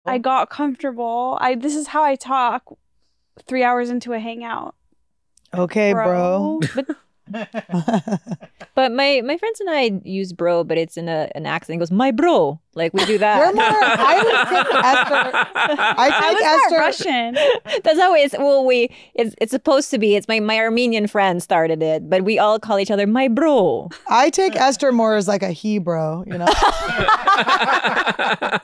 I got comfortable. This is how I talk 3 hours into a hangout. Okay, bro. But my friends and I use bro, but it's in an accent. It goes, my bro. Like we do that. You're more, I would take Esther. I take Esther. Russian. That's how it's. Well, it's supposed to be. It's my Armenian friend started it, but we all call each other my bro. I take Esther more as like a he bro, you know.